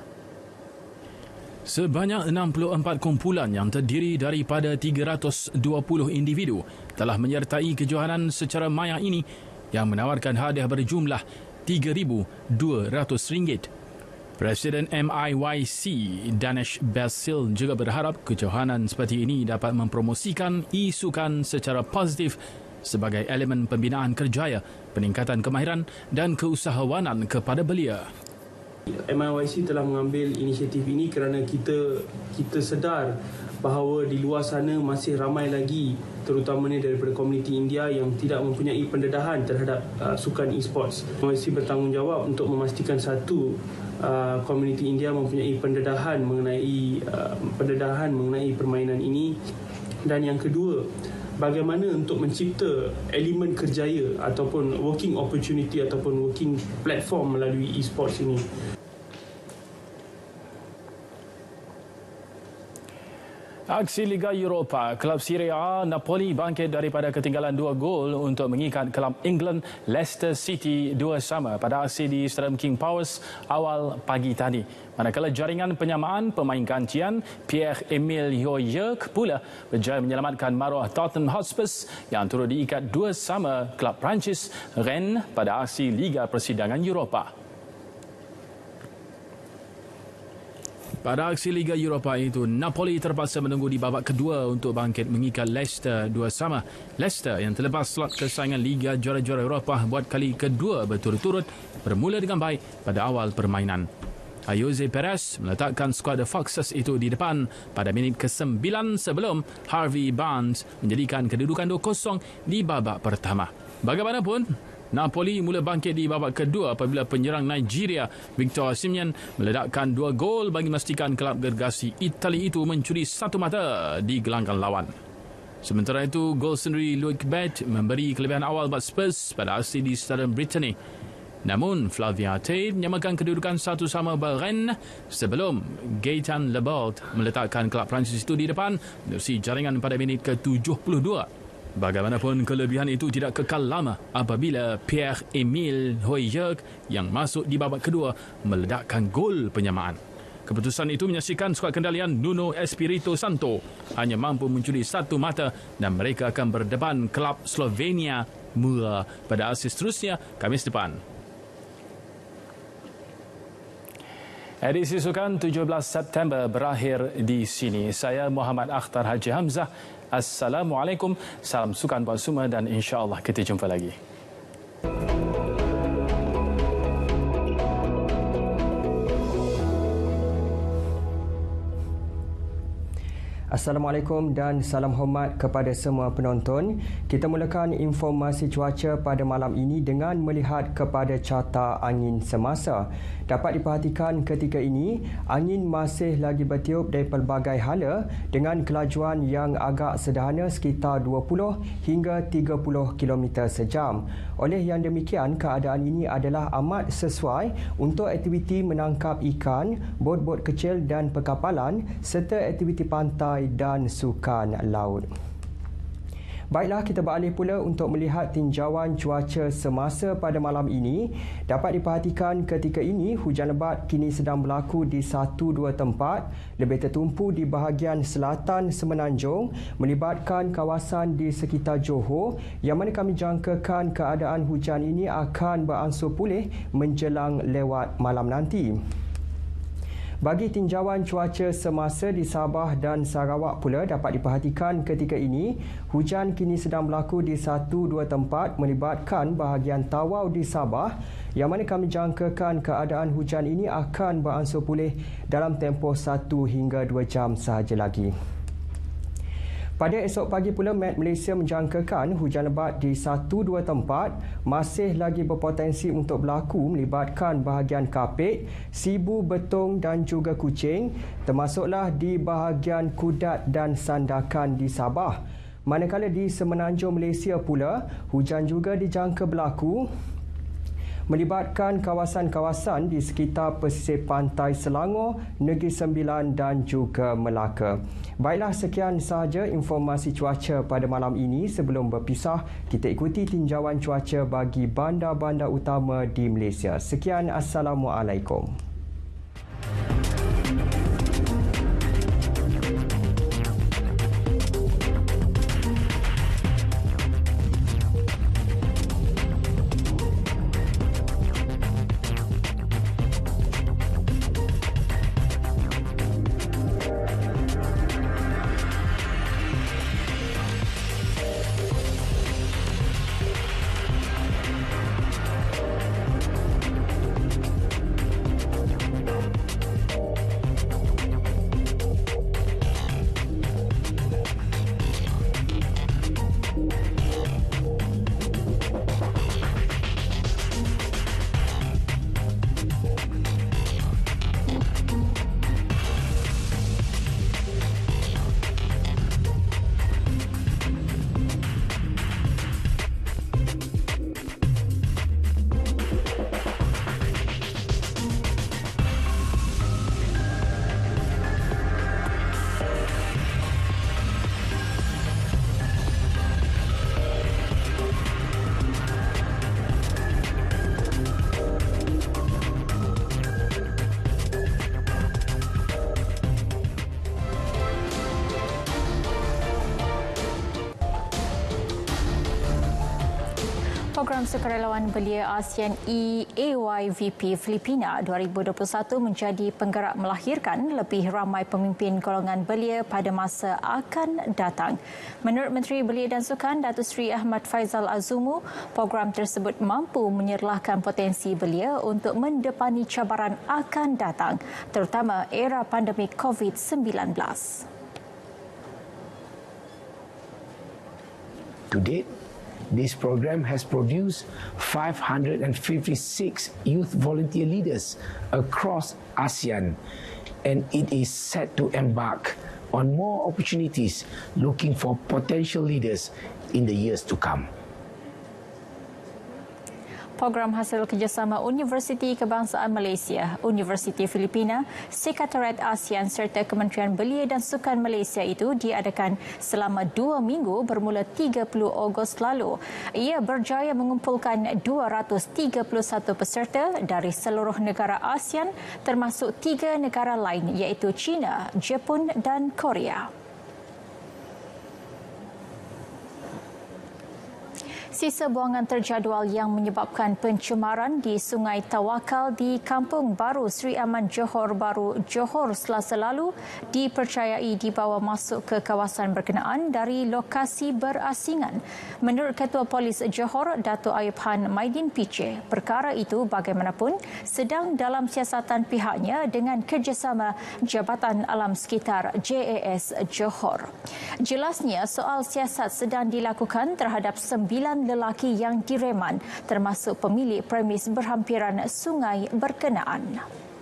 Speaker 6: Sebanyak enam puluh empat kumpulan yang terdiri daripada tiga ratus dua puluh individu telah menyertai kejohanan secara maya ini yang menawarkan hadiah berjumlah tiga ribu dua ratus ringgit. Presiden M I Y C Danesh Basil juga berharap kejohanan seperti ini dapat mempromosikan e-sukan secara positif sebagai elemen pembinaan kerjaya, peningkatan kemahiran dan keusahawanan kepada belia.
Speaker 11: M I Y C telah mengambil inisiatif ini kerana kita kita sedar bahawa di luar sana masih ramai lagi terutamanya daripada komuniti India yang tidak mempunyai pendedahan terhadap uh, sukan e-sports. M I Y C bertanggungjawab untuk memastikan satu uh, komuniti India mempunyai pendedahan mengenai uh, pendedahan mengenai permainan ini, dan yang kedua, bagaimana untuk mencipta elemen kerjaya ataupun working opportunity ataupun working platform melalui e-sports ini.
Speaker 6: Aksi Liga Eropah, klub Serie A Napoli bangkit daripada ketinggalan dua gol untuk mengikat klub England Leicester City dua sama pada aksi di Stadium King Powers awal pagi tadi. Manakala jaringan penyamaan pemain gancian Pierre-Emile Højbjerg pula berjaya menyelamatkan maruah Tottenham Hotspur yang turut diikat dua sama klub Perancis Rennes pada aksi Liga Persidangan Eropah. Pada aksi Liga Eropah itu, Napoli terpaksa menunggu di babak kedua untuk bangkit mengikat Leicester dua sama. Leicester yang terlepas slot kesaingan Liga Juara-Juara Eropah buat kali kedua berturut-turut bermula dengan baik pada awal permainan. Jose Perez meletakkan skuad The Foxes itu di depan pada minit ke sembilan sebelum Harvey Barnes menjadikan kedudukan dua kosong di babak pertama. Bagaimanapun, Napoli mula bangkit di babak kedua apabila penyerang Nigeria Victor Osimhen meledakkan dua gol bagi memastikan kelab gergasi Itali itu mencuri satu mata di gelanggang lawan. Sementara itu, gol sendiri Luke Bet memberi kelebihan awal buat Spurs pada aksi di Stadium Brittany. Namun, Flavia Tate menyamakan kedudukan satu sama Rennes sebelum Gaëtan Laborde meletakkan kelab Perancis itu di depan menerusi jaringan pada minit ke tujuh puluh dua. Bagaimanapun, kelebihan itu tidak kekal lama apabila Pierre-Emile Højbjerg yang masuk di babak kedua meledakkan gol penyamaan. Keputusan itu menyaksikan skuad kendalian Nuno Espirito Santo hanya mampu mencuri satu mata dan mereka akan berdepan kelab Slovenia Mura pada aksi seterusnya Khamis depan. Edisi Sukan tujuh belas September berakhir di sini. Saya Muhammad Akhtar Haji Hamzah. Assalamualaikum, salam sukan buat semua dan insya-Allah kita jumpa lagi.
Speaker 12: Assalamualaikum dan salam hormat kepada semua penonton. Kita mulakan informasi cuaca pada malam ini dengan melihat kepada carta angin semasa. Dapat diperhatikan ketika ini, angin masih lagi bertiup dari pelbagai hala dengan kelajuan yang agak sederhana sekitar dua puluh hingga tiga puluh kilometer sejam. Oleh yang demikian, keadaan ini adalah amat sesuai untuk aktiviti menangkap ikan, bot-bot kecil dan perkapalan serta aktiviti pantai dan sukan laut. Baiklah, kita beralih pula untuk melihat tinjauan cuaca semasa pada malam ini. Dapat diperhatikan ketika ini, hujan lebat kini sedang berlaku di satu dua tempat, lebih tertumpu di bahagian selatan Semenanjung, melibatkan kawasan di sekitar Johor, yang mana kami jangkakan keadaan hujan ini akan beransur pulih menjelang lewat malam nanti. Bagi tinjauan cuaca semasa di Sabah dan Sarawak pula dapat diperhatikan ketika ini, hujan kini sedang berlaku di satu dua tempat melibatkan bahagian Tawau di Sabah, yang mana kami jangkakan keadaan hujan ini akan beransur pulih dalam tempoh satu hingga dua jam sahaja lagi. Pada esok pagi pula, Met Malaysia menjangkakan hujan lebat di satu dua tempat masih lagi berpotensi untuk berlaku melibatkan bahagian Kapit, Sibu, Betong dan juga Kuching, termasuklah di bahagian Kudat dan Sandakan di Sabah. Manakala di Semenanjung Malaysia pula, hujan juga dijangka berlaku melibatkan kawasan-kawasan di sekitar pesisir pantai Selangor, Negeri Sembilan dan juga Melaka. Baiklah, sekian sahaja informasi cuaca pada malam ini. Sebelum berpisah, kita ikuti tinjauan cuaca bagi bandar-bandar utama di Malaysia. Sekian, Assalamualaikum.
Speaker 2: Program Sukarelawan Belia ASEAN E A Y V P Filipina dua ribu dua puluh satu menjadi penggerak melahirkan lebih ramai pemimpin golongan belia pada masa akan datang. Menurut Menteri Belia dan Sukan Datuk Seri Ahmad Faizal Azumu, program tersebut mampu menyerlahkan potensi belia untuk mendepani cabaran akan datang, terutama era pandemik COVID sembilan belas.
Speaker 13: To date, this program has produced five hundred fifty-six youth volunteer leaders across ASEAN, and it is set to embark on more opportunities looking for potential leaders in the years to come.
Speaker 2: Program hasil kerjasama Universiti Kebangsaan Malaysia, Universiti Filipina, Sekretariat ASEAN serta Kementerian Belia dan Sukan Malaysia itu diadakan selama dua minggu bermula tiga puluh Ogos lalu. Ia berjaya mengumpulkan dua ratus tiga puluh satu peserta dari seluruh negara ASEAN termasuk tiga negara lain iaitu China, Jepun dan Korea. Sisa buangan terjadual yang menyebabkan pencemaran di Sungai Tawakal di Kampung Baru Sri Aman Johor Baru, Johor Selasa lalu dipercayai dibawa masuk ke kawasan berkenaan dari lokasi berasingan. Menurut Ketua Polis Johor, Dato' Ayub Han Maidin Piche, perkara itu bagaimanapun sedang dalam siasatan pihaknya dengan kerjasama Jabatan Alam Sekitar J A S Johor. Jelasnya, soal siasat sedang dilakukan terhadap sembilan lelaki yang direman, termasuk pemilik premis berhampiran sungai berkenaan.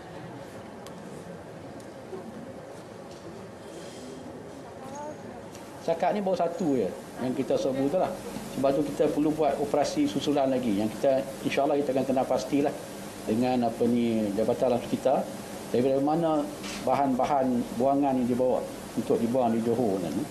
Speaker 10: Cakap ni baru satu je yang kita sebut tu lah. Sebab tu kita perlu buat operasi susulan lagi yang kita insya-Allah kita akan kena pastilah dengan apa ni Jabatan Alam Sekitar daripada mana bahan-bahan buangan yang dibawa untuk dibuang di Johor ni.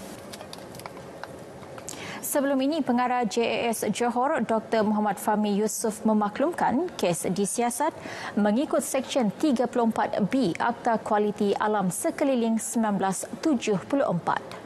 Speaker 2: Sebelum ini, Pengarah J A S Johor Doktor Muhammad Fahmi Yusof memaklumkan kes disiasat mengikut Seksyen tiga puluh empat B Akta Kualiti Alam Sekeliling seribu sembilan ratus tujuh puluh empat.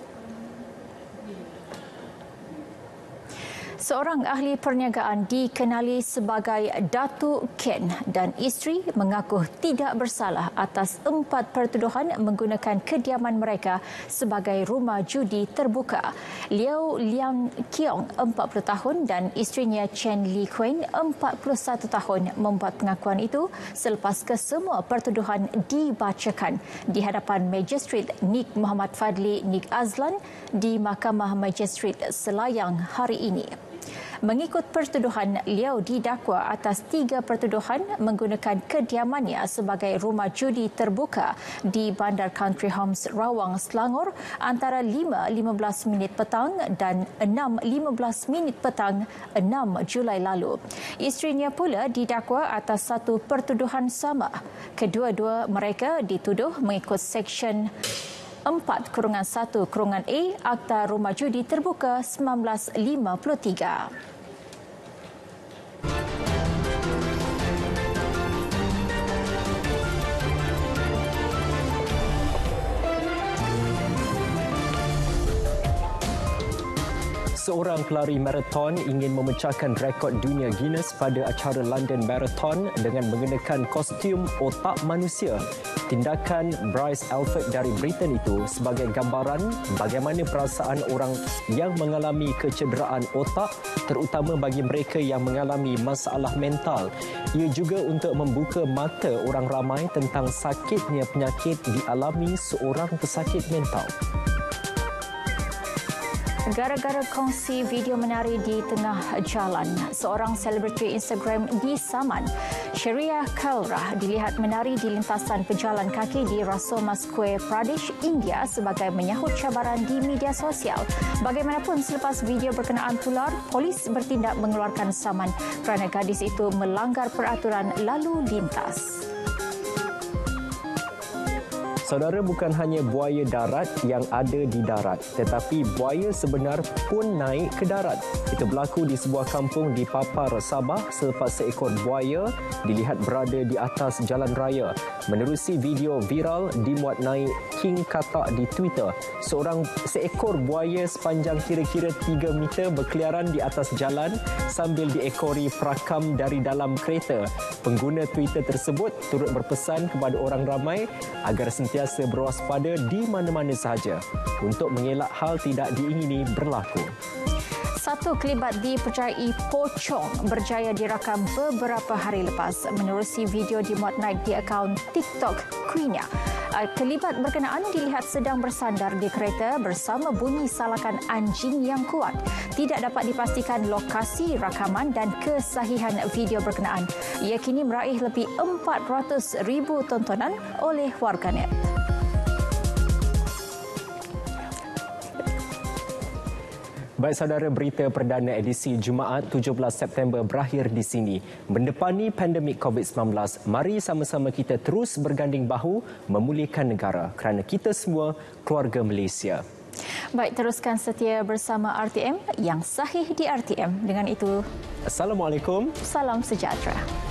Speaker 2: Seorang ahli perniagaan dikenali sebagai Datuk Ken dan isteri mengaku tidak bersalah atas empat pertuduhan menggunakan kediaman mereka sebagai rumah judi terbuka. Liao Liang Kiong, empat puluh tahun dan isterinya Chen Li Quen, empat puluh satu tahun membuat pengakuan itu selepas kesemua pertuduhan dibacakan di hadapan Magistrate Nik Muhammad Fadli Nik Azlan di Mahkamah Magistrate Selayang hari ini. Mengikut pertuduhan, Liao didakwa atas tiga pertuduhan menggunakan kediamannya sebagai rumah judi terbuka di Bandar Country Homes Rawang, Selangor antara lima lima belas minit petang dan enam lima belas minit petang enam Julai lalu. Isterinya pula didakwa atas satu pertuduhan sama. Kedua-dua mereka dituduh mengikut Seksyen empat satu A Akta Rumah Judi Terbuka seribu sembilan ratus lima puluh tiga.
Speaker 1: Seorang pelari maraton ingin memecahkan rekod dunia Guinness pada acara London Marathon dengan mengenakan kostum otak manusia. Tindakan Bryce Alford dari Britain itu sebagai gambaran bagaimana perasaan orang yang mengalami kecederaan otak, terutama bagi mereka yang mengalami masalah mental. Ia juga untuk membuka mata orang ramai tentang sakitnya penyakit dialami seorang pesakit mental.
Speaker 2: Gara-gara kongsi video menari di tengah jalan, seorang selebriti Instagram disaman. Sharia Kalrah dilihat menari di lintasan pejalan kaki di Rasoma Square, Pradesh, India sebagai menyahut cabaran di media sosial. Bagaimanapun, selepas video berkenaan tular, polis bertindak mengeluarkan saman kerana gadis itu melanggar peraturan lalu lintas.
Speaker 1: Saudara, bukan hanya buaya darat yang ada di darat, tetapi buaya sebenar pun naik ke darat. Itu berlaku di sebuah kampung di Papar, Sabah selepas seekor buaya dilihat berada di atas jalan raya. Menerusi video viral dimuat naik King Katak di Twitter, seorang seekor buaya sepanjang kira-kira tiga meter berkeliaran di atas jalan sambil diekori perakam dari dalam kereta. Pengguna Twitter tersebut turut berpesan kepada orang ramai agar sentiasa berwaspada di mana-mana sahaja untuk mengelak hal tidak diingini berlaku.
Speaker 2: Satu kelibat dipercayai pocong berjaya dirakam beberapa hari lepas menerusi video dimuat naik di akaun TikTok Queenia. Kelibat berkenaan dilihat sedang bersandar di kereta bersama bunyi salakan anjing yang kuat. Tidak dapat dipastikan lokasi rakaman dan kesahihan video berkenaan. Ia kini meraih lebih empat ratus ribu tontonan oleh warganet.
Speaker 1: Baik saudara, berita perdana edisi Jumaat tujuh belas September berakhir di sini. Mendepani pandemik covid sembilan belas, mari sama-sama kita terus berganding bahu memulihkan negara kerana kita semua keluarga Malaysia.
Speaker 2: Baik, teruskan setia bersama R T M yang sahih di R T M. Dengan itu,
Speaker 1: Assalamualaikum.
Speaker 2: Salam sejahtera.